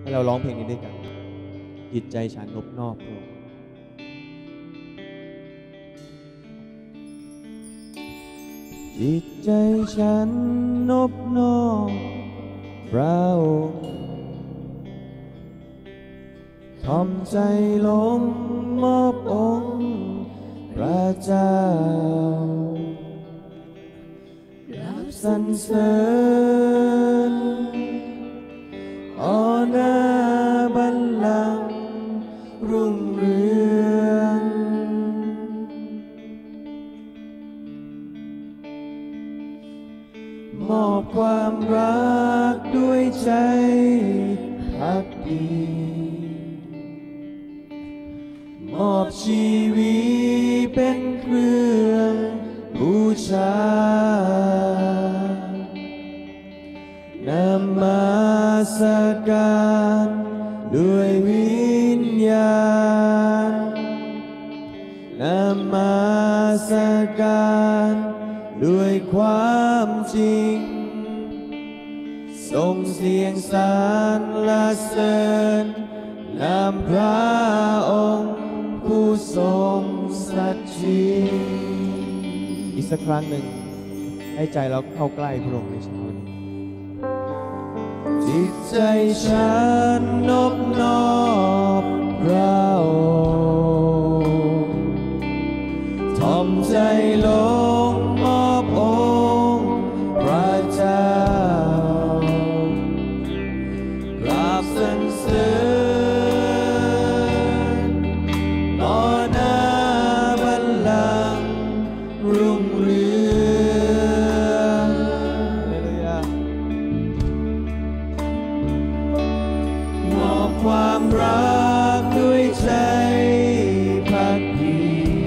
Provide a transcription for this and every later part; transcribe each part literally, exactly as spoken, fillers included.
เราร้องเพลงนี้ด้วยกันจิตใจฉันนบนอบพระองค์จิตใจฉันนบนอบพระองค์ทำใจลงมอบองค์พระเจ้ารับสรรเสริญอาณาบัลลังก์รุ่งเรืองมอบความรักด้วยใจภักดีมอบชีวิตเป็นเครื่องบูชานมัสการด้วยวิญญาณนมัสการด้วยความจริงส่งเสียงสรรเสริญนำพระองค์ผู้ทรงสัจจริงอีกสักครั้งหนึ่งให้ใจเราเข้าใกล้พระองค์ในเช้านี้จิตใจฉันนบนอบพระองค์ทำใจลงมอบองค์พระเจ้ากราบสรรเสริญอาณาบัลลังก์รุ่งเรืองมอบความรักด้วยใจภักดี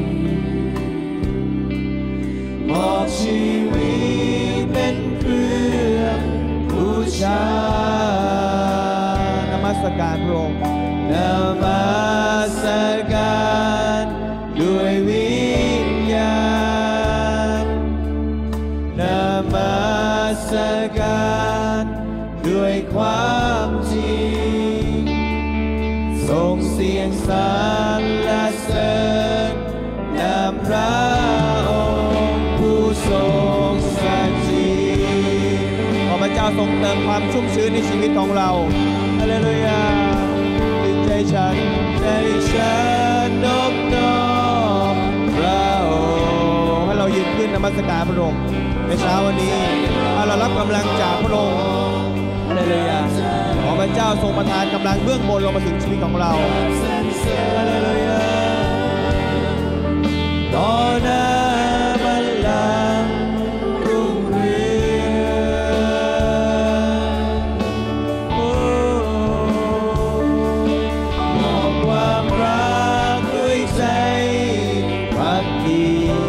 มอบชีวิตเป็นเครื่องบูชานมัสการพระองค์นมัสการด้วยวิญญาณนมัสการด้วยความจริงส่งเสียงสรรเสริญนำพระองค์ผู้ทรงสัจจริงขอพระเจ้าทรงเติมความชุ่มชื้นในชีวิตของเราฮาเลลูยาจิตใจฉันใจฉันนบนอบพระองค์ให้เรายืนขึ้นนมัสการพระองค์ในเช้าวันนี้เรารับกำลังจากพระองค์ฮาเลลูยาขอพระเจ้าทรงประทานกำลังเบื้องบนลงมาถึงชีวิตของเราฮาเลลูยาต่อหน้าบัลลังก์รุ่งเรืองมอบความรักด้วยใจภักดี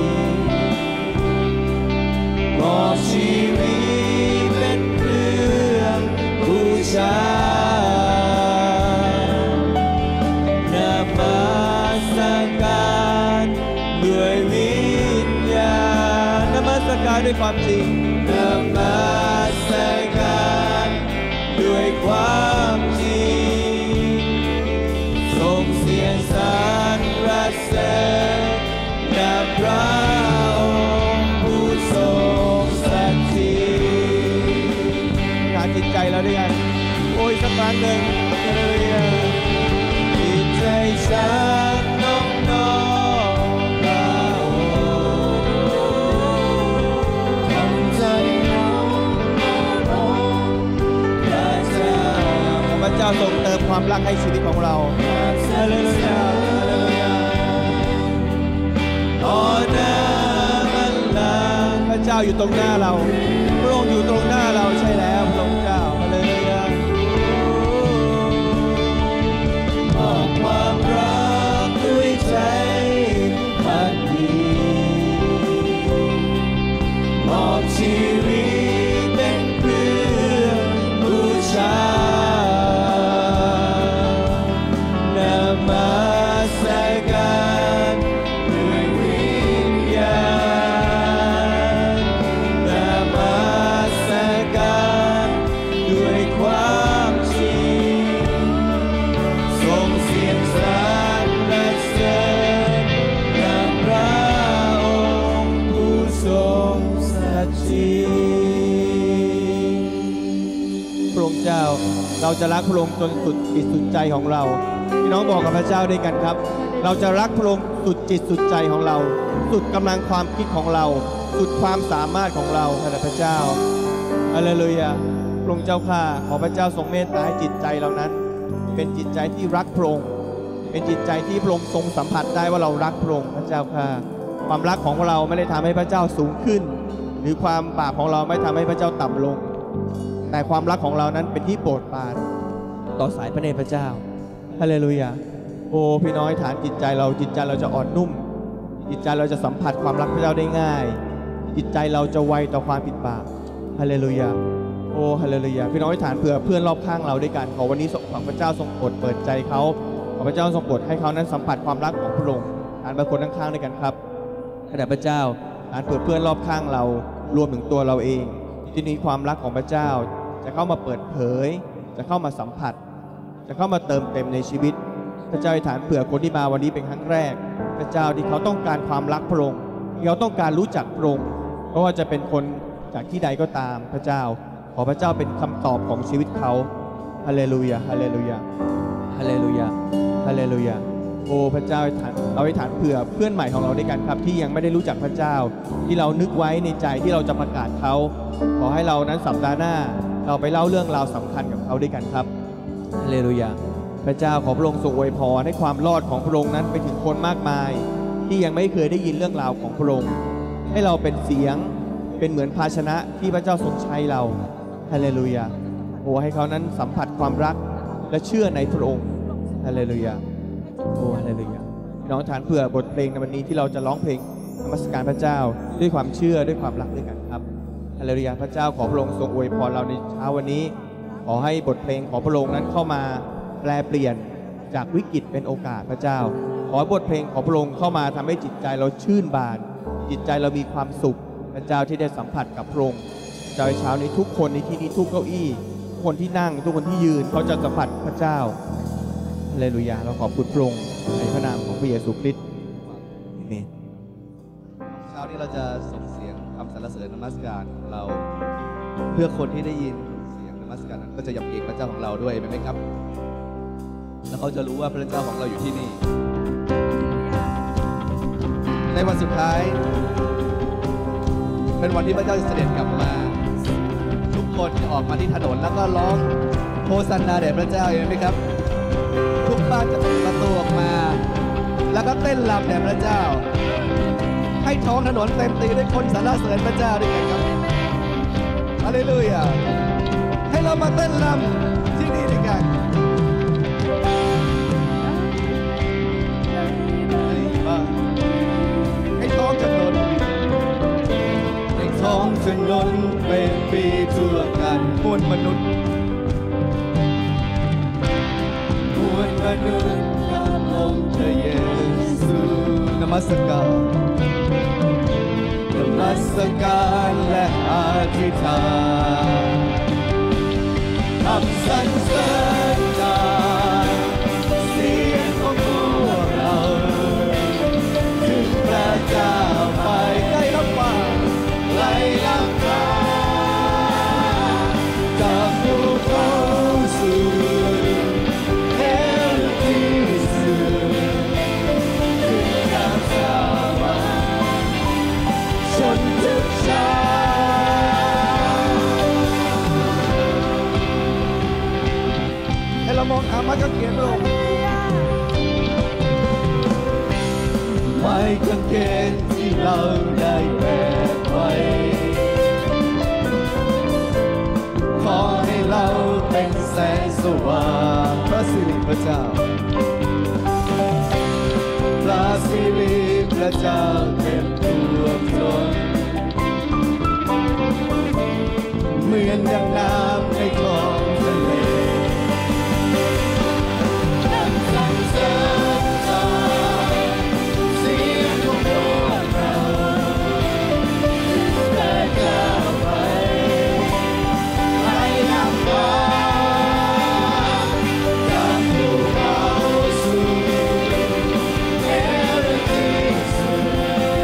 มอบชีวิตเป็นเครื่องบูชานมัสการด้วยวิญญาณนมัสการด้วยความจริงนมัสการด้วยความจริงส่งเสียงสรรเสริญนำพระองค์ผู้ทรงสัจจริงงานจิตใจเราด้วยกันโอ้ยสักครั้งหนึ่งจิตใจฉันนบนอบพระองค์ทำใจลงมอบองค์พระเจ้าพระเจ้าทรงเติมความรักให้ชีวิตของเราฮาเลลูยาฮาเลลูยาต่อหน้าบัลลังก์พระเจ้าอยู่ตรงหน้าเราพระองค์อยู่ตรงหน้าเราใช่แล้วพระองค์เจ้าฮาเลลูยามอบความรักด้วยใจภักดีมอบชีวิตเป็นเครื่องบูชานมัสการด้วยวิญญาณนมัสการด้วยความจริงชีพระองค์เจ้าเราจะรักพระองค์จนสุดจิตสุดใจของเราพี่น้องบอกกับพระเจ้าด้วยกันครับเราจะรักพระองค์สุดจิตสุดใจของเราสุดกำลังความคิดของเราสุดความสามารถของเราข้าพระเจ้าฮาเลลูยาพระองค์เจ้าข้าขอพระเจ้าทรงเมตตาให้จิตใจเรานั้นเป็นจิตใจที่รักพระองค์เป็นจิตใจที่พระองค์ทรงสัมผัสได้ว่าเรารักพระองค์พระเจ้าข้าความรักของเราไม่ได้ทำให้พระเจ้าสูงขึ้นหรือความบาปของเราไม่ทำให้พระเจ้าต่ำลงแต่ความรักของเรานั้นเป็นที่โปรดปรานต่อสายพระเนตรพระเจ้าฮาเลลูยาโอ้พี่น้อยฐานจิตใจเราจิตใจเราจะอ่อนนุ่มจิตใจเราจะสัมผัสความรักพระเจ้าได้ง่ายจิตใจเราจะไวต่อความผิดบาปฮาเลลูยาโอ้ฮาเลลูยาพี่น้อยฐานเผื่อเพื่อนรอบข้างเราด้วยกันขอวันนี้ขอพระเจ้าทรงโปรดเปิดใจเขาขอพระเจ้าทรงโปรดให้เขานั้นสัมผัสความรักของพระองค์ฐานบางคนข้างๆด้วยกันครับขณะพระเจ้าฐานเผื่อเพื่อนรอบข้างเรารวมถึงตัวเราเองที่มีความรักของพระเจ้าจะเข้ามาเปิดเผยจะเข้ามาสัมผัสจะเข้ามาเติมเต็มในชีวิตพระเจ้าอธิษฐานเผื่อคนที่มาวันนี้เป็นครั้งแรกพระเจ้าที่เขาต้องการความรักพระองค์ที่เขาต้องการรู้จักพระองค์เพราะว่าจะเป็นคนจากที่ใดก็ตามพระเจ้าขอพระเจ้าเป็นคำตอบของชีวิตเขาฮาเลลูยาฮาเลลูยาฮาเลลูยาฮาเลลูยาโอ้พระเจ้าอธิษฐานเราอธิษฐานเผื่อเพื่อนใหม่ของเราด้วยกันครับที่ยังไม่ได้รู้จักพระเจ้าที่เรานึกไว้ในใจที่เราจะประกาศเขาขอให้เรานั้นสัปดาห์หน้าเราไปเล่าเรื่องราวสำคัญกับเขาด้วยกันครับฮาเลลูยาพระเจ้าขอพระองค์ทรงอวยพรให้ความรอดของพระองค์นั้นไปถึงคนมากมายที่ยังไม่เคยได้ยินเรื่องราวของพระองค์ให้เราเป็นเสียงเป็นเหมือนภาชนะที่พระเจ้าทรงใช้เราฮาเลลูยาโอ้ให้เขานั้นสัมผัสความรักและเชื่อในพระองค์ฮาเลลูยาโอ้ฮาเลลูยาน้องฐานเผื่อบทเพลงในวันนี้ที่เราจะร้องเพลงนมัสการพระเจ้าด้วยความเชื่อด้วยความรักด้วยกันครับฮาเลลูยาพระเจ้าขอพระองค์ทรงอวยพรเราในเช้าวันนี้ขอให้บทเพลงของพระองค์นั้นเข้ามาแปลเปลี่ยนจากวิกฤตเป็นโอกาสพระเจ้าขอบทเพลงของพระองค์เข้ามาทำให้จิตใจเราชื่นบานจิตใจเรามีความสุขพระเจ้าที่ได้สัมผัสกับพระองค์เจ้าในเช้านี้ทุกคนในที่นี้ทุกเก้าอี้ทุกคนที่นั่งทุกคนที่ยืนเขาจะสัมผัสพระเจ้าฮาเลลูยาเราขอบคุณพระองค์ในพระนามของพระเยซูคริสต์อาเมนเช้านี้เราจะส่งเสียงคำสรรเสริญนมัสการของเราเพื่อคนที่ได้ยินเสียงนมัสการนั้นก็จะยำเกรงพระเจ้าของเราด้วยไหมครับแล้วเขาจะรู้ว่าพระเจ้าของเราอยู่ที่นี่ในวันสุดท้ายเป็นวันที่พระเจ้าจะเสด็จกลับมาทุกคนจะออกมาที่ถนนแล้วก็ร้องโฮซันนาแด่พระเจ้าเห็นไหมครับทุกบ้านจะเปิดประตูออกมาแล้วก็เต้นรำแด่พระเจ้าให้ท้องถนนเต็มตีด้วยคนสรรเสริญพระเจ้าด้วยกันครับฮาเลลูยาให้เรามาเต้นรำที่นี่ด้วยกันให้ท้องถนนให้ท้องถนนเป็นปีทั่วกันมวลมนุษย์มวลมนุษย์นำองค์พระเยซูนมัสการนมัสการและอธิษฐานคำสรรเสริญจากเสียงของพวกเราถึงพระเจ้าไปใกล้รับฟ้าไกลรับฟ้าจากภูเขาสู่เอลที่สุดถึงกาซามาชนทุกชาให้เรามองหาไม้กางเขนลงไม้กางเขนที่เราได้แบกไว้ขอให้เราเป็นแสงสว่างพระสิริพระเจ้าพระสิริพระเจ้าเต็มท่วมท้นเหมือนดังน้ำในคลองทะเลสรรเสริญจากเสียงของพวกเราพระเจ้าไปไกลนำฟ้าจากภูเขาสู่เอลที่สุด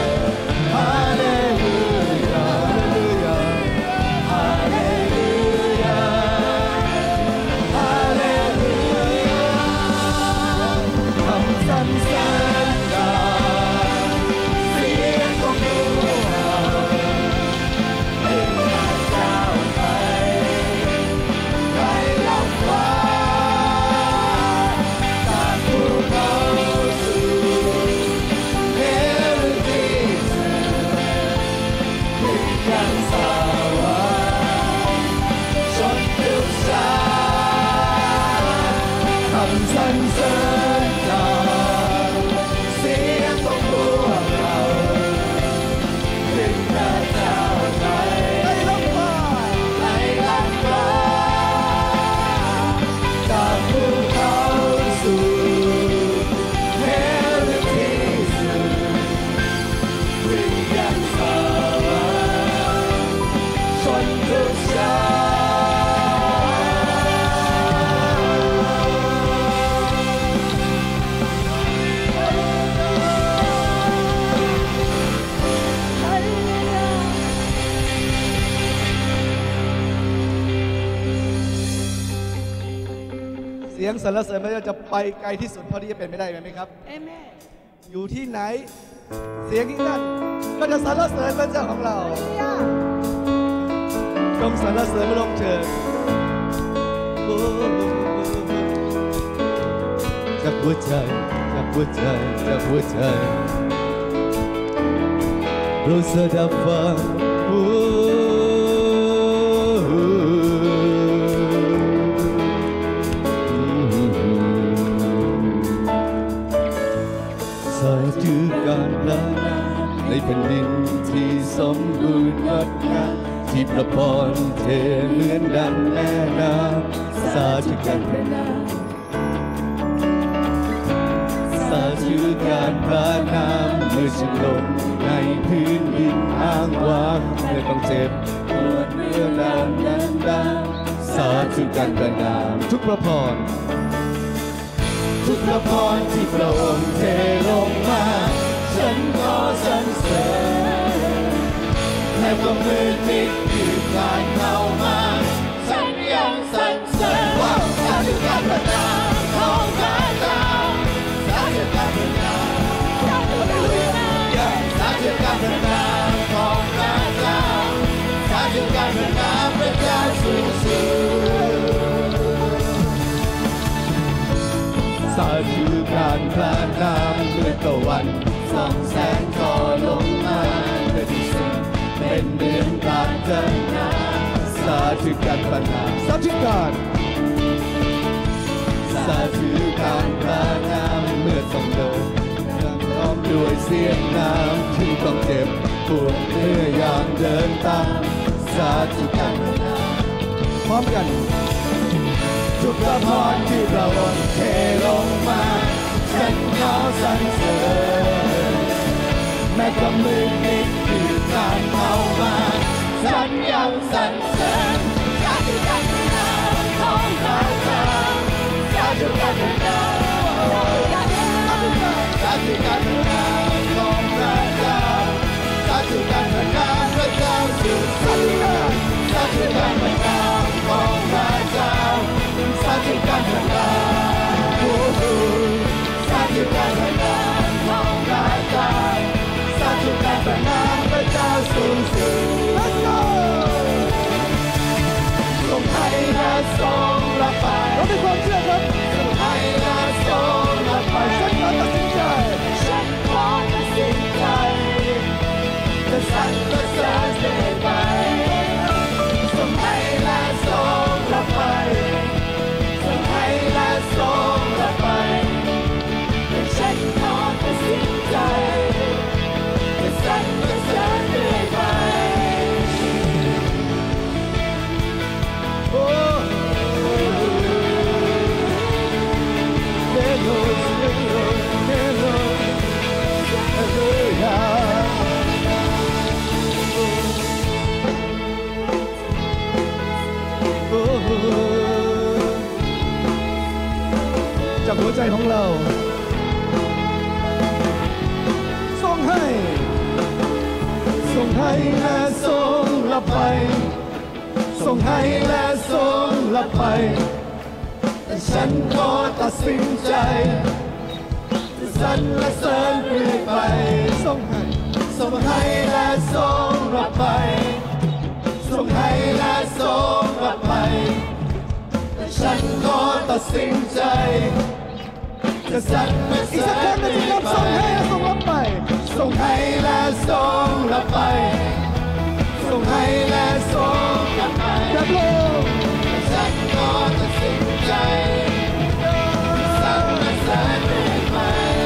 ฮาเลลูยาฮาเลลูยาฮาเลลูยาคำสรรเสริญจากเสียงของพวกเราเป็นพระเจ้าไปไกลลับฟ้าจากภูเขาสู่เฮลที่สุดถึงยังสวรรค์ชนทุกชาติคำสรรเสริญจากเสียงของพวกเราถึงพระเจ้าไกลลับฟ้าไกลลับฟ้าจากภูเขาสู่เฮลที่สุดถึงยังสวรรค์ชนทุกชาติเสียงสรรเสริญพระเจ้าจะไปไกลที่สุดเท่าที่จะเป็นไม่ได้ไหมครับ Amen. อยู่ที่ไหน เสียงที่นั่นก็จะสรรเสริญพระเจ้าของเรา Hallelujah. จงสรรเสริญพระองค์เถิดโอ้จากหัวใจจากหัวใจจากหัวใจเราสดับฟังโอ้สายถือการล้างในแผ่นดินที่สมบูรณ์งดงามที่พระพรเทเหมือนดังแม่น้ำสาธุการประนามสาธุการประนามเมื่อฉันลงในพื้นดินอ้างว้างไม่ต้องเจ็บปวดเมื่อนานนั้นดาสาธุการประนามทุกพระพรทุกพระพรที่พระองค์เทลงมาฉันขอสรรเสริญแม้ว่ามืดมิดอยู่ผ่านเข้ามาฉันยังสรรเสริญว่าสาธุการประนามของพระเจ้าสาธุการประนามสาธุการประนามของพระเจ้าสาธุการประนามพระเจ้าสูงสุดสาธุการประนามเมื่อตะวันส่องแสงทอลงมาเพื่อที่สิ่งเป็นเหมือนการเดินหน้าสาธุการประนามสาธุการสาธุการประนามเมื่อต้องเดินยังร้องด้วยเสียงน้ำที่ต้องเจ็บปวดเมื่อยามเดินตามสาธุการประนามพร้อมกันทุกพระพรที่พระองค์เทลงมาฉันขอสรรเสริญแม้ความมืดมิดคือการเข้ามาฉันยังสรรเสริญสาธุการประนามของพระเจ้าสาธุการประนามสาธุการประนามของพระเจ้าสาธุการประนามพระเจ้าสูงสุดสาธุการประนามของพระเจ้าสาธุการประนามสาธุการประนามของพระเจ้าสาธุการประนามพระเจ้าสูงสุด Let's go ทรงให้และทรงรับไปเรามีความเชื่อครับทรงให้และทรงรับไปฉันขอตัดสินใจฉันขอตัดสินใจจะสั่นจะเสริญเรื่อยไปทรงให้และทรงรับไปทรงให้และทรงรับไปแต่ฉันขอตัดสินใจจะสั่นจะเสริญเรื่อยไปโอ้เฮโลเฮโลเฮโลเฮโลยาจากหัวใจของเราทรงให้ทรงให้และทรงรับไปทรงให้และทรงรับไปแต่ฉันขอตัดสินใจจะสรรเสริญเรื่อยไปทรงให้ทรงให้และทรงรับไปทรงให้และทรงรับไปแต่ฉันขอตัดสินใจจะสรรเสริญเรื่อยไปทรงให้และทรงรับไปทรงให้และทรงรับไปอย่าลงฉันขอตัดสินใจสรรเสริญเรื่อยไป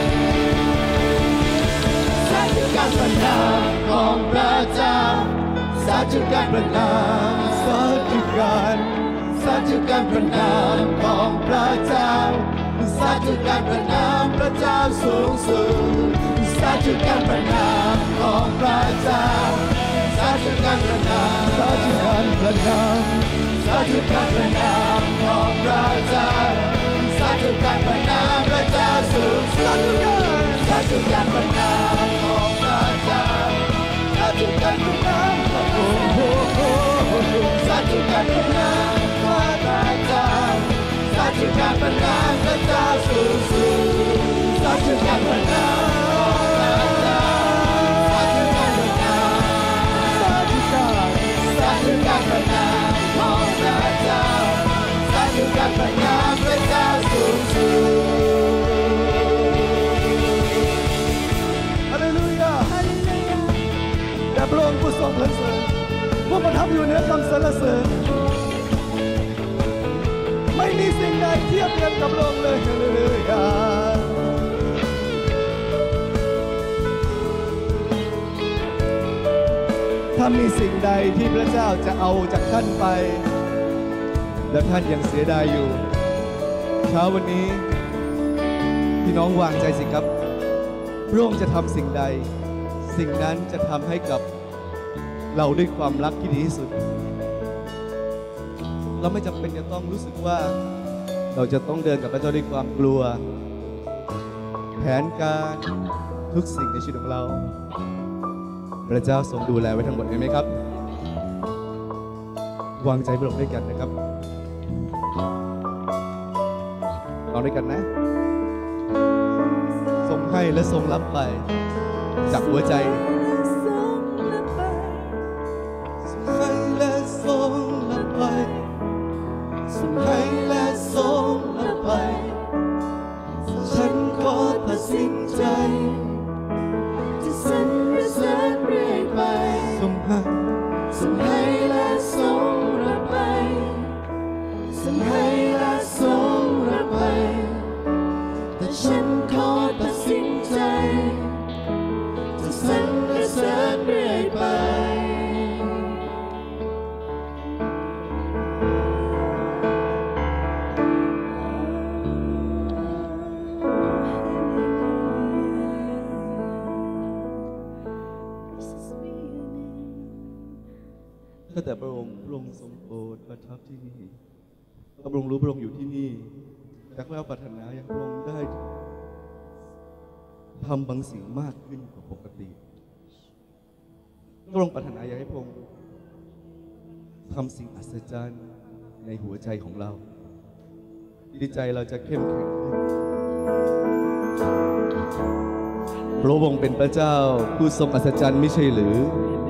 สาธุการประนามของพระเจ้าสาธุการประนามสาธุการสาธุการประนามของพระเจ้าสาธุการประนามพระเจ้าสูงสุดสาธุการประนามของพระเจ้าสาธุการประนามสาธุการประนามสาธุการประนามของพระเจ้าสาธุการประนามพระเจ้าสูงสุดสาธุการประนามของพระเจ้าสาธุการประนามโอ้โหสาธุการประนามของพระเจ้าสาธุการประนามพระเจ้าสูงสุดสาธุการประนามของพระเจ้าสาธุการประนามสาธุการสาธุการประนามของพระเจ้าสาธุการประนามพระเจ้าสูงสุดฮาเลลูยาฮาเลลูยาแต่พระองค์ผู้ทรงสรรเสริญผู้ประทับอยู่เหนือคำสรรเสริญไม่มีสิ่งใดเทียบเทียมกับพระองค์เลยฮาเลลูยาถ้ามีสิ่งใดที่พระเจ้าจะเอาจากท่านไปและท่านยังเสียดายอยู่เช้าวันนี้พี่น้องวางใจสิครับพระองค์จะทำสิ่งใดสิ่งนั้นจะทำให้กับเราด้วยความรักที่ดีที่สุดเราไม่จำเป็นจะต้องรู้สึกว่าเราจะต้องเดินกับพระเจ้าด้วยความกลัวแผนการทุกสิ่งในชีวิตของเราพระเจ้าทรงดูแลไว้ทั้งหมดเห็นไหมครับวางใจพระองค์ด้วยกันนะครับลองด้วยกันนะทรงให้และทรงรับไปจากหัวใจให้และทรงรับไปให้และทรงรับไปฉันขอตัดสินใจจะสรรเสริญเรื่อยไปทรงให้ทรงให้และทรงรับไปทรงให้และทรงรับไปแต่ฉันขอตัดสินใจจะสรรเสริญเรื่อยไปถ้าแต่พระองค์พระองค์ทรงโปรดประทับที่นี่พระองค์รู้พระองค์อยู่ที่นี่แต่ข้าปรารถนาอย่างพระองค์ได้ทำบางสิ่งมากขึ้นกว่าปกติพระองค์ปรารถนาอยากให้พระองค์ทำสิ่งอัศจรรย์ในหัวใจของเราดีใจเราจะเข้มแข็งขึ้นพระองค์เป็นพระเจ้าผู้ทรงอัศจรรย์ไม่ใช่หรือ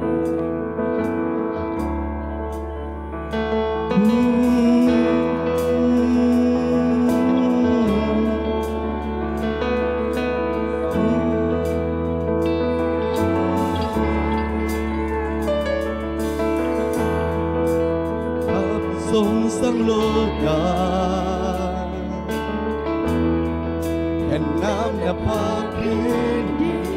ทรงสร้างโลกาแผ่นน้ำและภาคพื้นดิน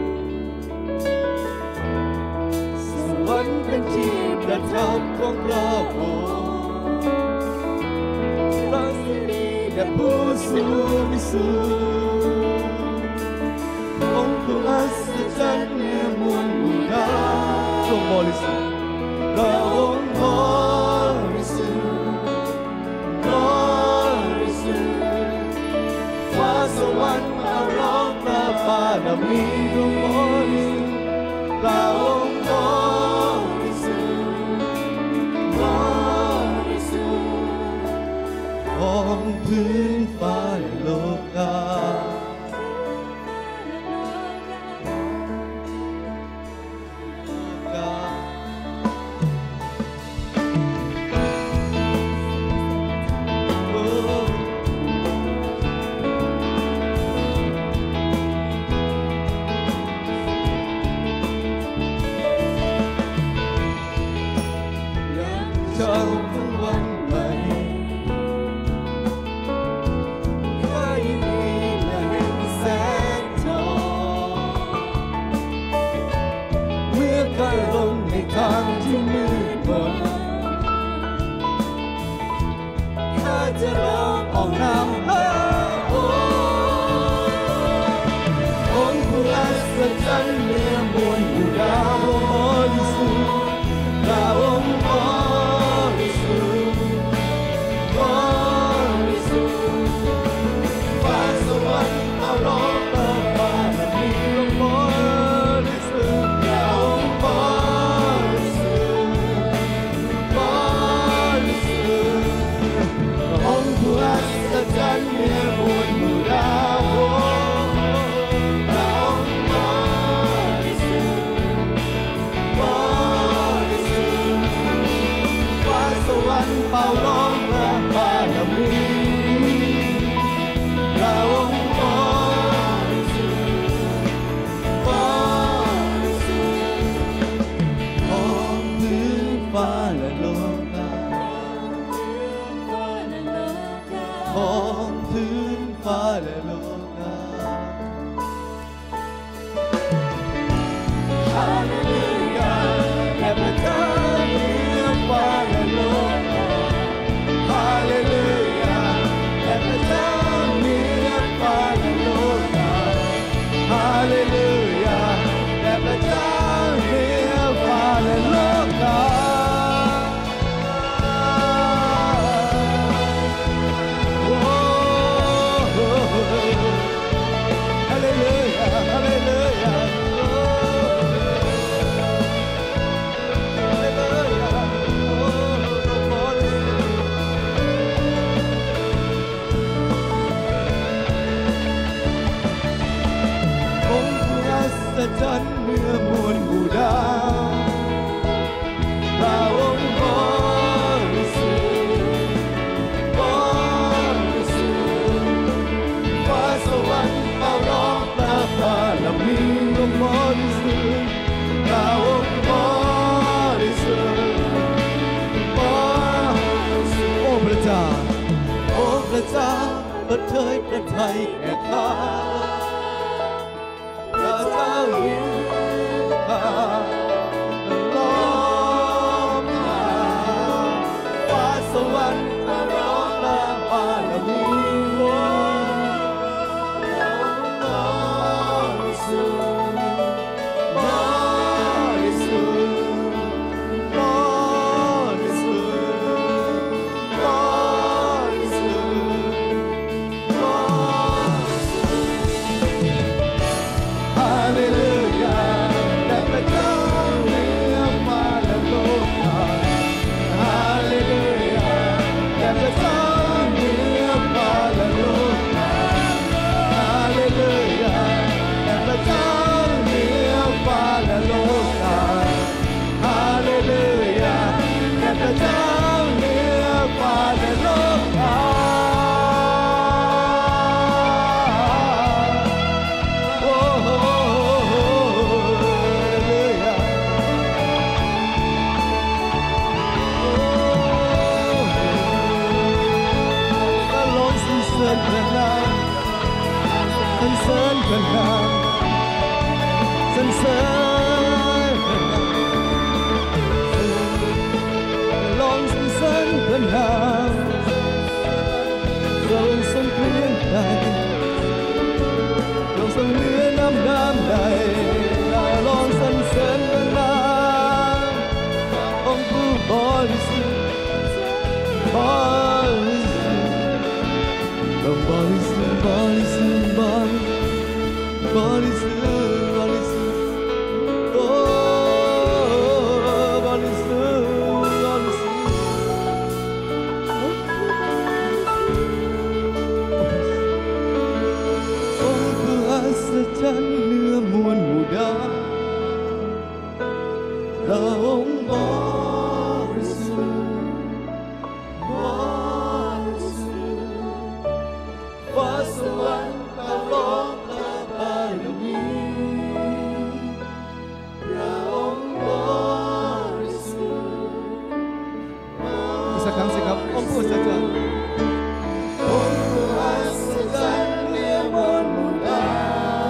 สวรรค์เป็นที่ประทับของพระองค์พระสิริแด่ผู้สูงสุดองค์ผู้อัศจรรย์เหนือมวลหมู่ดาวทรงบริสุทธิ์พระองค์บริสุทธิ์สวรรค์มาร้องพระบารมีของบริสุทธิ์พระองค์บริสุทธิ์บริสุทธิ์ของพื้นฟ้าและโลกาทางที่มืดมนข้าจะร้องออกนำโอ้องค์ผู้อัศจรรย์เหนือมวลหมู่ดาวบริสุทธิ์พระองค์บริสุทธิ์บริสุทธิ์ฟ้าสวรรค์มาร้องพระบารมีของบริสุทธิ์พระองค์บริสุทธิ์องค์ผู้อัศจรรย์เหนือมวลหมู่ดาวพระองค์บริสุทธิ์บริสุทธิ์ฟ้าสวรรค์เป่าร้องพระบารมีพระองค์บริสุทธิ์บริสุทธิ์ของพื้นฟ้าและโลกาของพื้นฟ้าและโลกาฮาเลลูยาและประเทศประไทยแก่ข้าพระเจ้าอยู่ข้าล้อมข้าฟ้าสวรรค์ร้องลาบารมี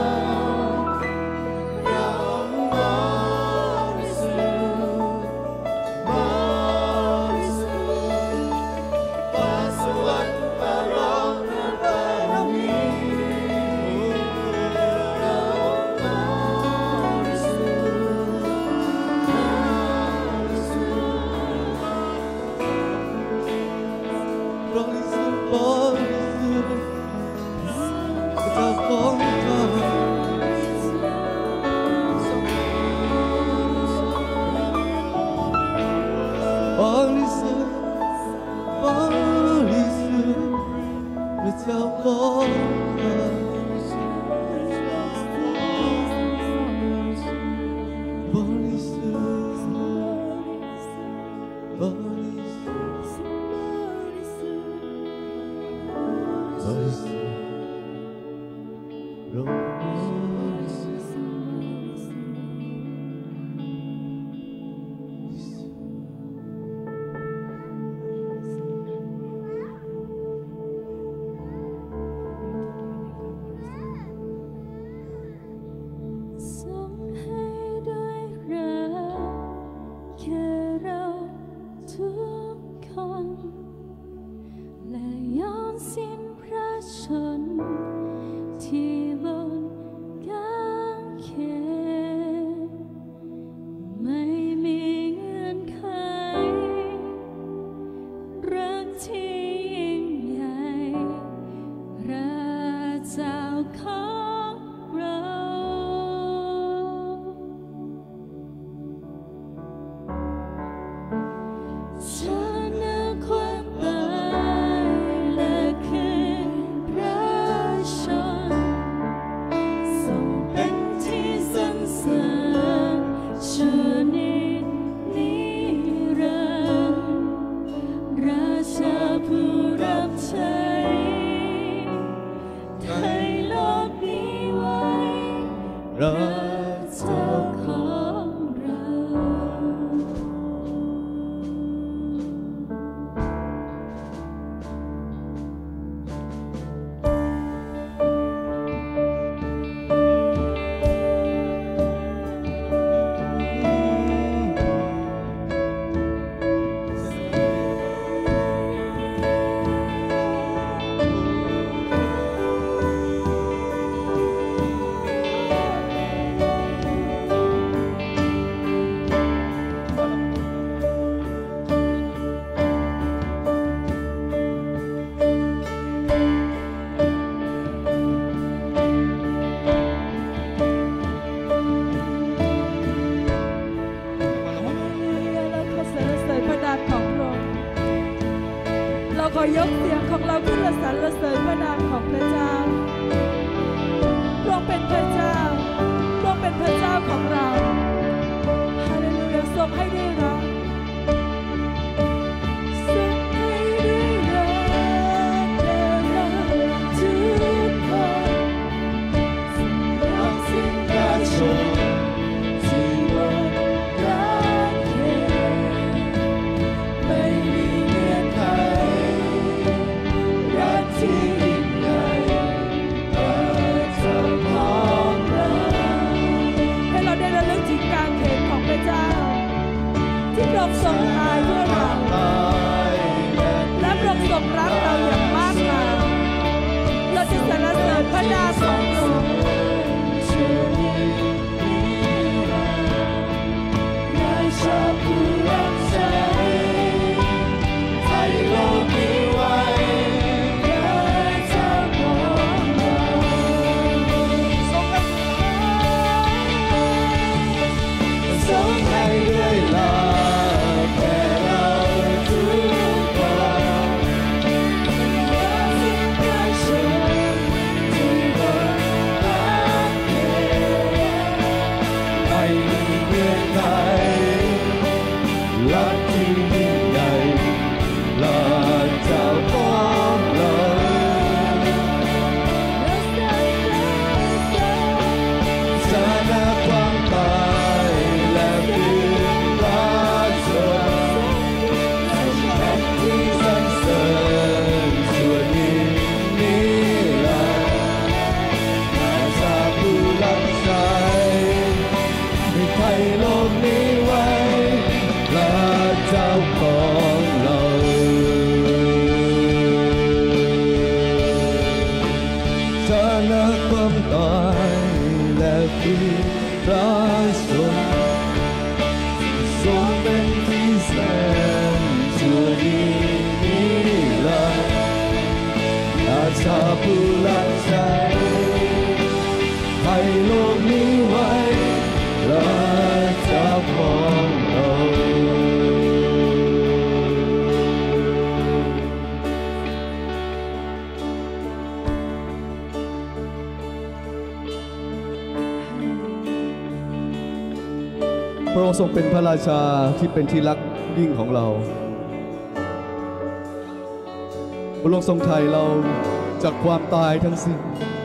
พอยกเสียงของเราขึ้นและสรรเสริญพระนามของพระเจ้าพระองค์เป็นพระเจ้าพระองค์เป็นพระเจ้าของเราฮาเลลูยาทรงให้ได้รักทรงให้ได้รักแก่เราทุกคนยกสิ้นพระชนที่บนรักแค่ไม่มีเงื่อนไขรักที่ยิ่งใหญ่เปิดเจ้าของเราให้เราได้ระลึกถึงการเขนของพระเจ้าที่พระองค์ทรงตายเพื่อเราและพระองค์ทรงรักเราอย่างมากมายเราจะสรรเสริญพระนามของพระองค์ราชาผู้รับใช้ไทยโลกนี้ไว้ได้เจ้าของเราทรงให้ทรงให้ด้วยลาแก่เราทุกคนยกสิ้นพระชนที่บนรักแค่ไม่มีเงื่อนไขรักที่ยิ่งใหญ่ลาเจ้าของเราชนะความตายและฟื้นราชนสมเป็นที่สรรเสริญชั่วนิรันดร์ราชาผู้รับใช้ให้ไทยโลกนี้ไว้ลาเจ้าของเราชนะความตายและฟื้นราชนทรงเป็นที่แสนชั่วนิรันดร์ราชาผู้รับใช้ให้โลกนี้ไว้ลาเจ้าของเรา พระองค์ทรงเป็นพระราชาที่เป็นที่รักยิ่งของเราพระองค์ทรงไถ่เราจากความตายทั้งสิ้น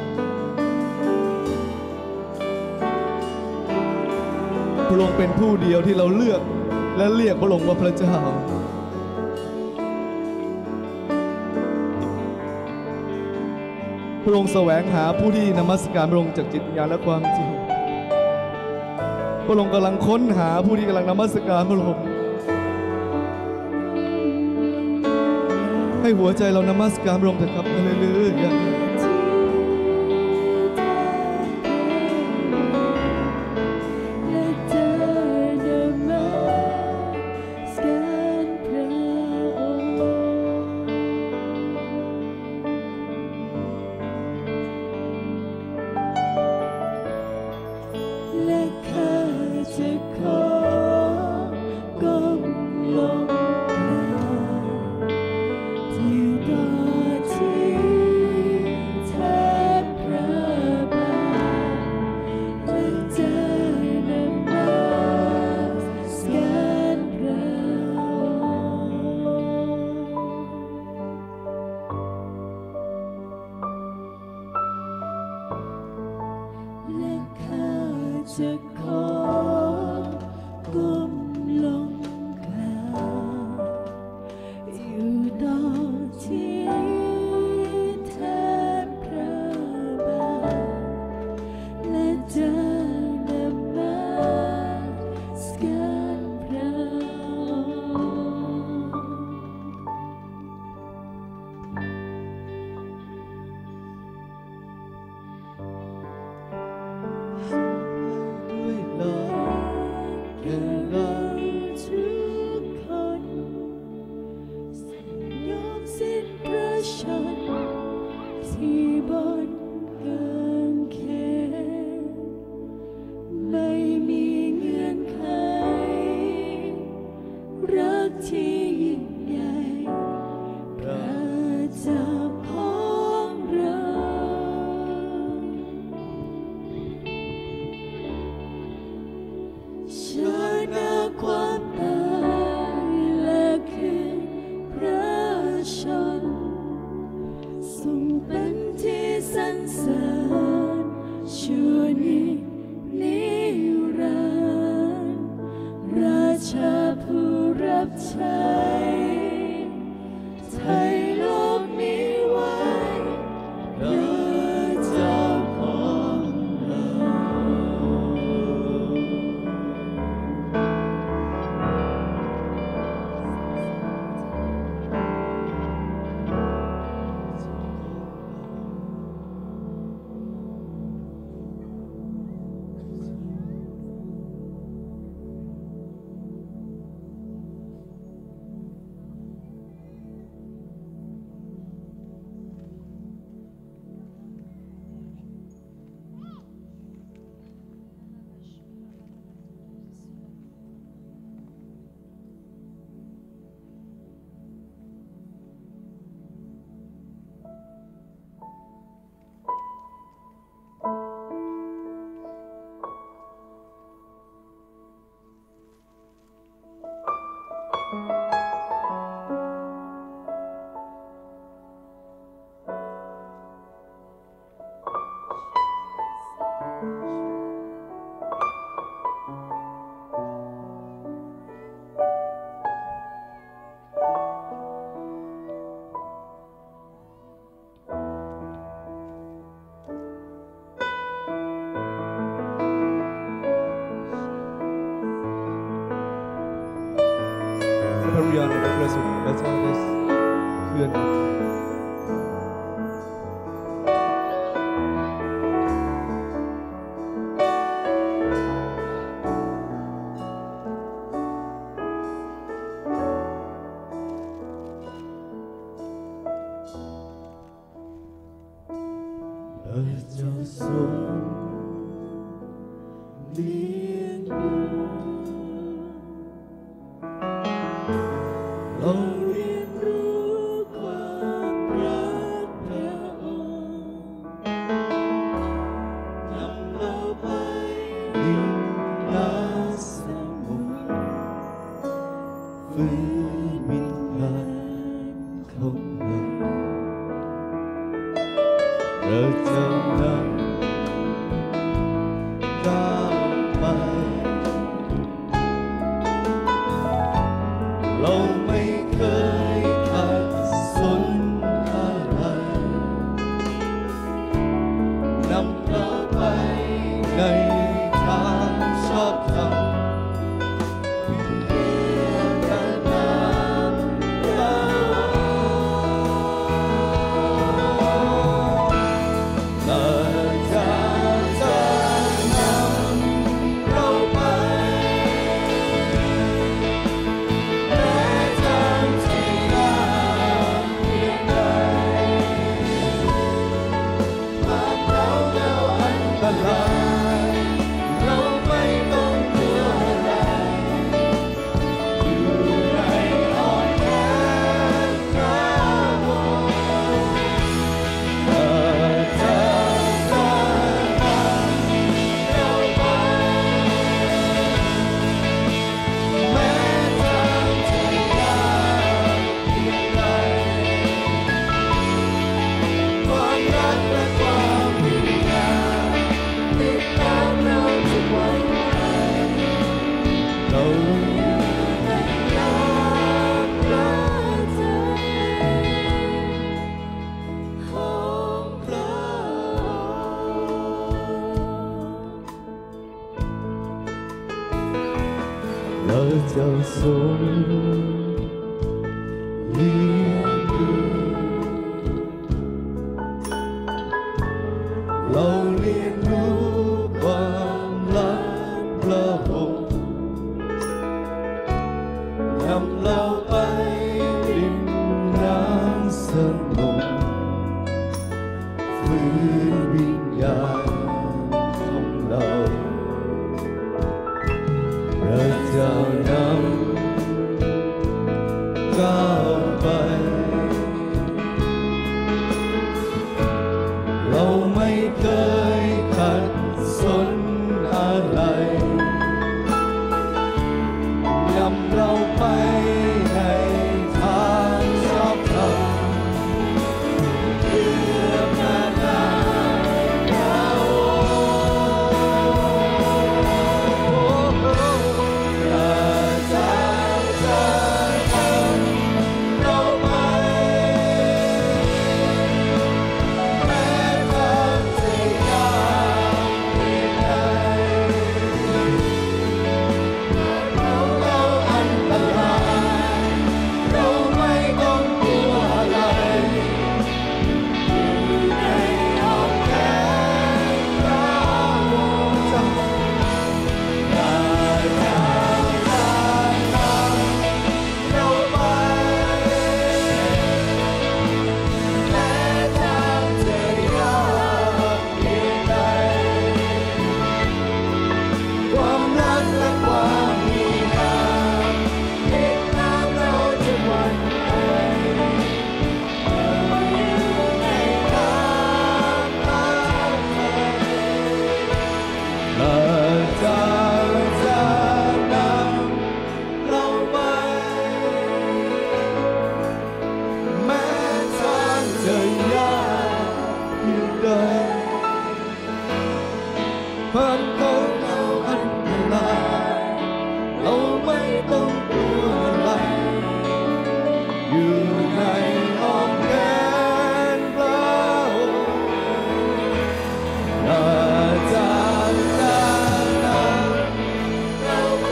พระองค์เป็นผู้เดียวที่เราเลือกและเรียกพระองค์ว่าพระเจ้าพระองค์แสวงหาผู้ที่นมัสการพระองค์จากจิตวิญญาณและความจริงพระองค์กำลังค้นหาผู้ที่กำลังนมัสการพระองค์ให้หัวใจเรานมัสการพระองค์เถิดครับฮาเลลูยาจะขอก้มลงกราบอยู่ต่อที่แทบพระบาทและจะนมัสการพระที่บนกางเขนไม่มีเงื่อนไขรักที่ยิ่งใหญ่พระผู้รับใช้ไทยโลกนี้ไว้เพื่อเจ้าของเราพระวิญญาณของพระบริสุทธิ์พระเจ้าได้เคลื่อนพระเจ้าทรงเลี้ยงดูเราเรียนรู้ความรักพระองค์นำเราไปดินแดนสมุทรฟื้นวิญญาณของเราเราจะนำก้าวไปเราไม่เคยขัดสนอะไรนำเราไปในทางชอบธรรมเพื่อพระนามเราเราจะจะนำเราไปเราไม่ต้องกลัวอะไรอยู่ในอ้อมแขนพระองค์เราจะจะนำเราไปแม้ทางที่ยากเพียงใดความรักและความพยายามติดตามเราทุกวันเราได้รักพระเจ้าของพระเราจะทรงเลี้ยงดูเราเรียนรู้ความรักพระองค์นำเราไปริมน้ำสงบฟื้นวิญญาณของเราพระเจ้านำก้าวไปเราไม่เคยขัดสนอะไรนำเราไปในทางชอบธรรมเพื่อพระนามเราพระเจ้าต้องกลัวอะไรอยู่ในอ้อมแขนพระองค์อาจารย์นั้นเราไป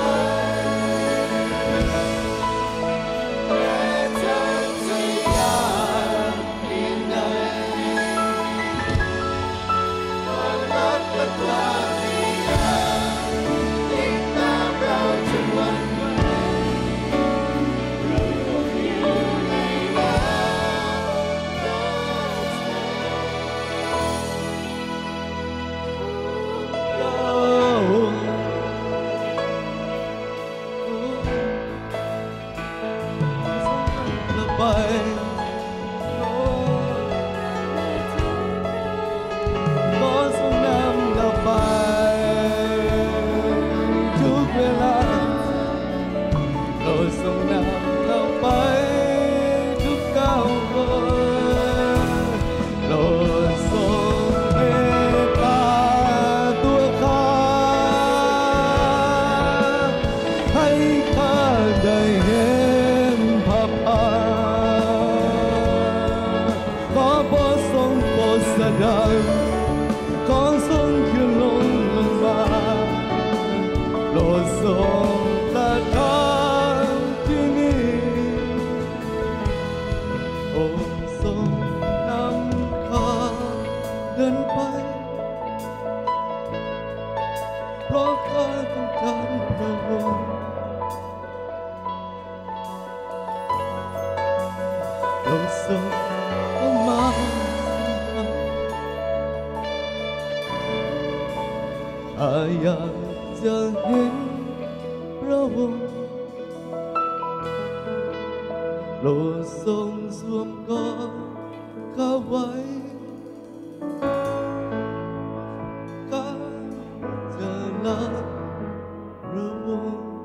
และทำจะยากเพียงใดความรักและความดีงามติดตามเราจนวันไปขอทรงนำเราไปทุกเวลาโปรดทรงนำเราไปทุกก้าวเดินโปรดทรงเมตตาตัวข้าให้ข้าได้เห็นภาพขอพระทรงโปรดแสดงขอทรงขึ้นลงลงมาโปรดทรงประทานที่นี่โอ้ทรงนำข้าเดินไปเพราะข้าต้องการพระองค์โปรดทรงเข้ามาข้าอยากจะเห็นพระองค์โปรดทรงสวมกอดข้าไว้ข้าจะรักพระองค์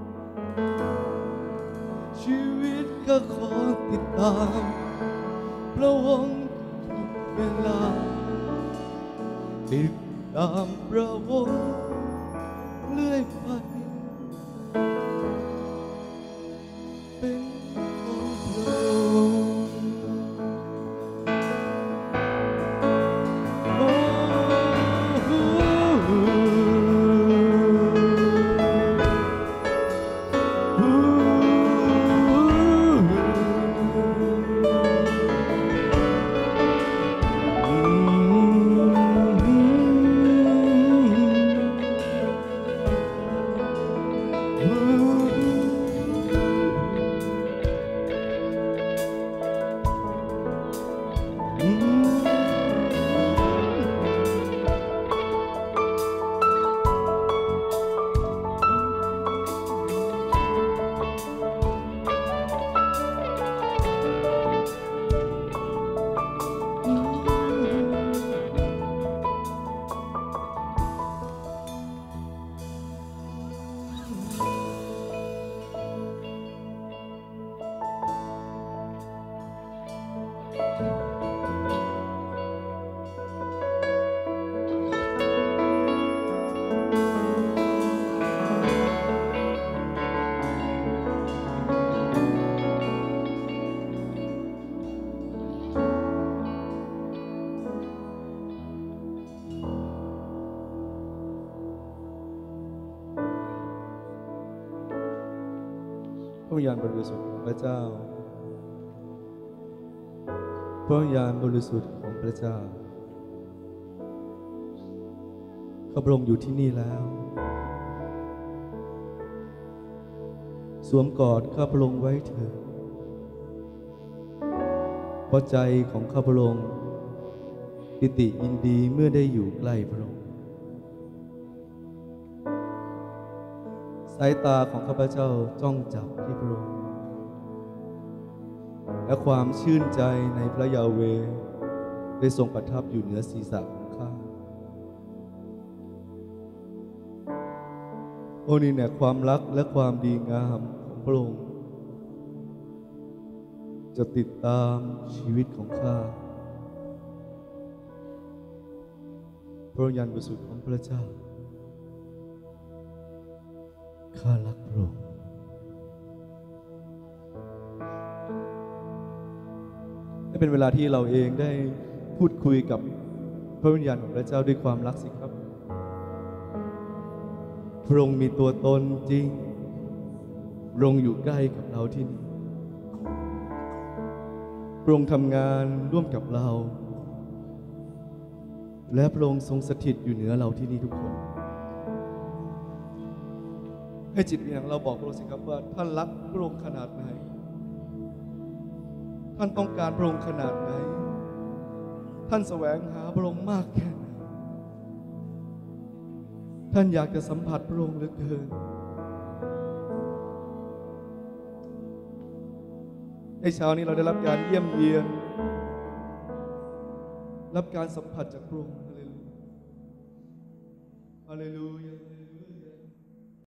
ชีวิตข้าขอติดตามพระองค์ทุกเวลาติดตามพระองค์เรื่อยไปเป็นของพระองค์โอ้โพระวิญญาณบริสุทธิ์ของพระเจ้าพระวิญญาณบริสุทธิ์ของพระเจ้าข้าพระองค์อยู่ที่นี่แล้วสวมกอดข้าพระองค์ไว้เถิดเพราะใจของข้าพระองค์ปิติยินดีเมื่อได้อยู่ใกล้พระองค์สายตาของข้าพเจ้าจ้องจับที่พระองค์และความชื่นใจในพระยาเวห์ได้ทรงประทับอยู่เหนือศีรษะของข้าโอ้นี่แน่ความรักและความดีงามของพระองค์จะติดตามชีวิตของข้าพระวิญญาณบริสุทธิ์ของพระเจ้าข้ารักพระองค์เป็นเวลาที่เราเองได้พูดคุยกับพระวิญญาณของพระเจ้าด้วยความรักสิครับพระองค์มีตัวตนจริงพระองค์อยู่ใกล้กับเราที่นี่พระองค์ทำงานร่วมกับเราและพระองค์ทรงสถิตอยู่เหนือเราที่นี่ทุกคนให้จิตวิญญาณเราบอกพระองค์สิครับว่าท่านรักพระองค์ขนาดไหนท่านต้องการพระองค์ขนาดไหนท่านแสวงหาพระองค์มากแค่ไหนท่านอยากจะสัมผัสพระองค์เหลือเกินในเช้านี้เราได้รับการเยี่ยมเยียนรับการสัมผัสจากพระองค์ฮาเลลูยาฮาเลลูยา